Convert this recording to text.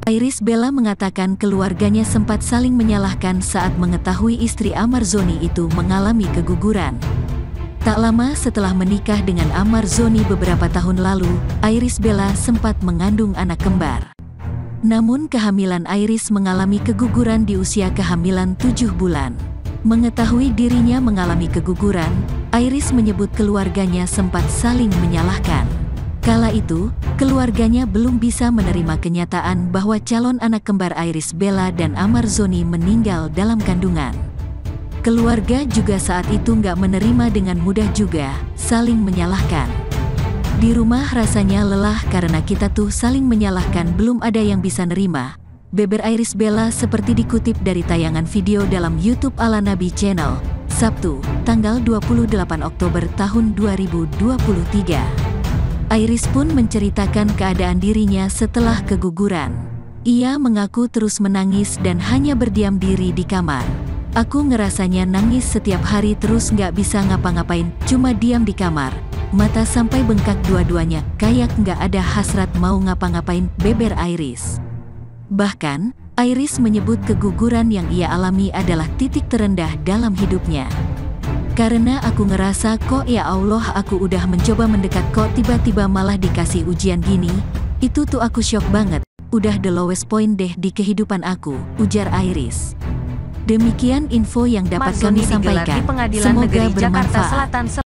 Iris Bella mengatakan keluarganya sempat saling menyalahkan saat mengetahui istri Amar Zoni itu mengalami keguguran. Tak lama setelah menikah dengan Amar Zoni beberapa tahun lalu, Iris Bella sempat mengandung anak kembar. Namun kehamilan Iris mengalami keguguran di usia kehamilan 7 bulan. Mengetahui dirinya mengalami keguguran, Iris menyebut keluarganya sempat saling menyalahkan. Kala itu, keluarganya belum bisa menerima kenyataan bahwa calon anak kembar Iris Bella dan Amar Zoni meninggal dalam kandungan. Keluarga juga saat itu nggak menerima dengan mudah juga, saling menyalahkan. Di rumah rasanya lelah karena kita tuh saling menyalahkan, belum ada yang bisa nerima. Beber Iris Bella seperti dikutip dari tayangan video dalam YouTube Ala Nabi Channel, Sabtu, tanggal 28 Oktober tahun 2023. Iris pun menceritakan keadaan dirinya setelah keguguran. Ia mengaku terus menangis dan hanya berdiam diri di kamar. Aku ngerasanya nangis setiap hari terus nggak bisa ngapa-ngapain, cuma diam di kamar. Mata sampai bengkak dua-duanya, kayak nggak ada hasrat mau ngapa-ngapain, beber Iris. Bahkan, Iris menyebut keguguran yang ia alami adalah titik terendah dalam hidupnya. Karena aku ngerasa kok ya Allah aku udah mencoba mendekat kok tiba-tiba malah dikasih ujian gini, itu tuh aku shock banget, udah the lowest point deh di kehidupan aku, ujar Iris. Demikian info yang dapat kami sampaikan, semoga bermanfaat.